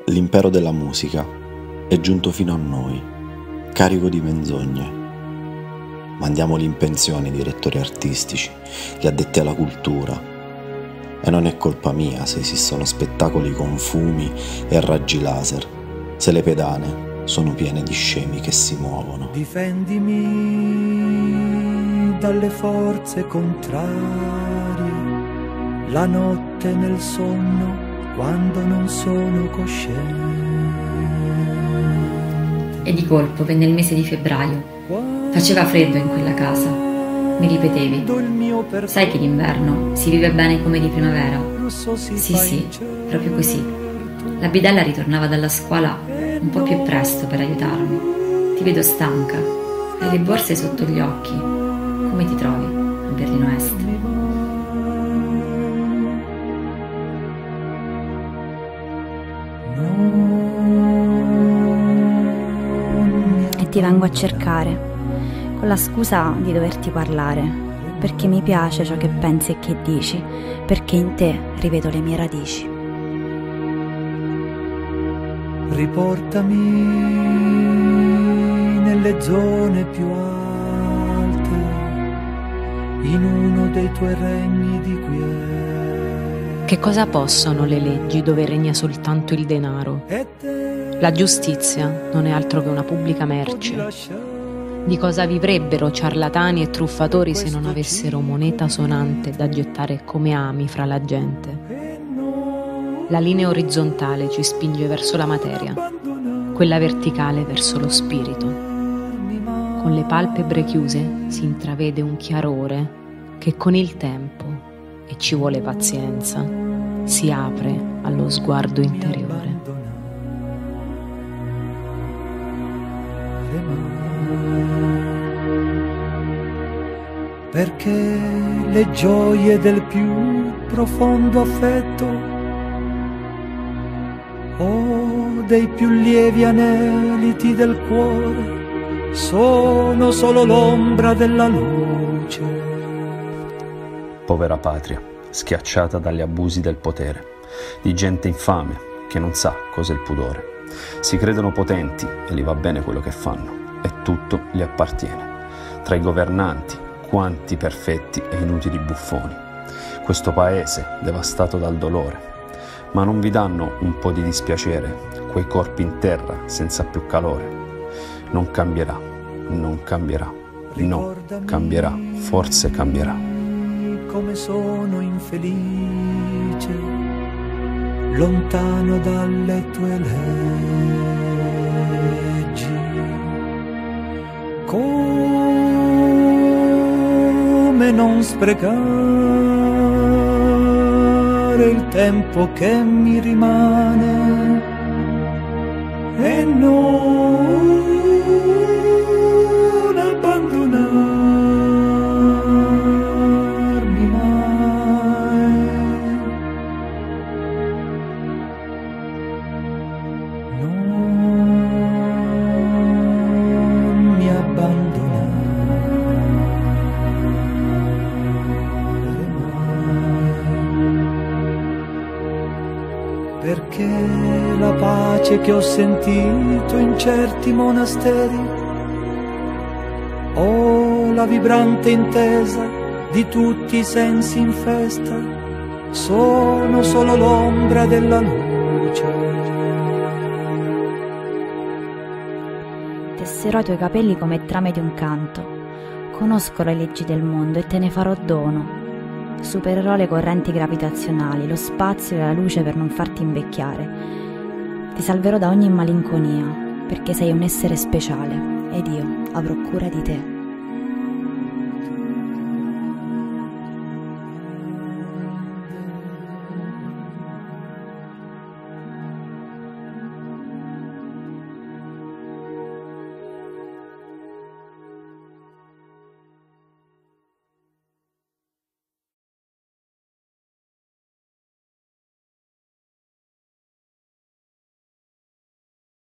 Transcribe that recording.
L'impero della musica è giunto fino a noi, carico di menzogne. Mandiamoli in pensione i direttori artistici, gli addetti alla cultura. E non è colpa mia se esistono spettacoli con fumi e raggi laser, se le pedane sono piene di scemi che si muovono. Difendimi dalle forze contrarie, la notte nel sonno, quando non sono cosciente. E di colpo venne il mese di febbraio. Faceva freddo in quella casa. Mi ripetevi: sai che d'inverno si vive bene come di primavera? Sì, proprio così. La bidella ritornava dalla scuola un po' più presto per aiutarmi. Ti vedo stanca. Hai le borse sotto gli occhi. Come ti trovi a Berlino Est? E ti vengo a cercare, con la scusa di doverti parlare, perché mi piace ciò che pensi e che dici, perché in te rivedo le mie radici. Riportami nelle zone più alte, in uno dei tuoi regni di quiete. Che cosa possono le leggi dove regna soltanto il denaro? La giustizia non è altro che una pubblica merce. Di cosa vivrebbero ciarlatani e truffatori se non avessero moneta sonante da gettare come ami fra la gente? La linea orizzontale ci spinge verso la materia, quella verticale verso lo spirito. Con le palpebre chiuse si intravede un chiarore che con il tempo, e ci vuole pazienza, si apre allo sguardo interiore. Perché le gioie del più profondo affetto o dei più lievi aneliti del cuore sono solo l'ombra della luce. Povera patria, schiacciata dagli abusi del potere, di gente infame che non sa cos'è il pudore. Si credono potenti e gli va bene quello che fanno e tutto gli appartiene. Tra i governanti, quanti perfetti e inutili buffoni. Questo paese devastato dal dolore. Ma non vi danno un po' di dispiacere quei corpi in terra senza più calore? Non cambierà, non cambierà, no, cambierà, forse cambierà. Come sono infelice, lontano dalle tue leggi. Come non sprecare il tempo che mi rimane e non abbandonarmi mai. Non mi abbandonare mai, perché la pace che ho sentito in certi monasteri o la vibrante intesa di tutti i sensi in festa sono solo l'ombra della luce. Tesserò i tuoi capelli come trame di un canto. Conosco le leggi del mondo e te ne farò dono. Supererò le correnti gravitazionali, lo spazio e la luce per non farti invecchiare. Ti salverò da ogni malinconia, perché sei un essere speciale ed io avrò cura di te.